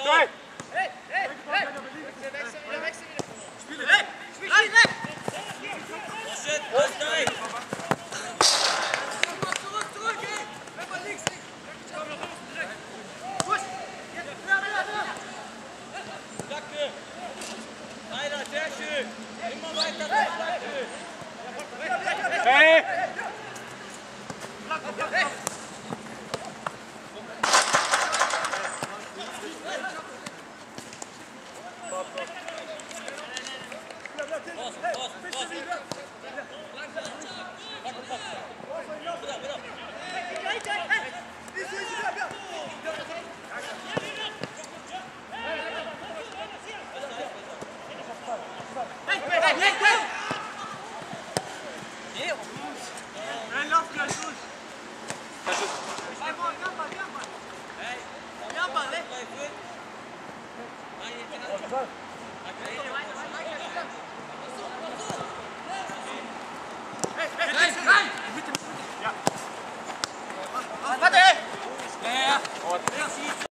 Hey! Hey! Hey! Hey! Wir wechseln wieder. Spiele! Hey! Spiel! Shit, alles geil! Zurück, hey! Wenn man links, Push! Danke! Weiter, sehr schön! Immer weiter, danke! Hey!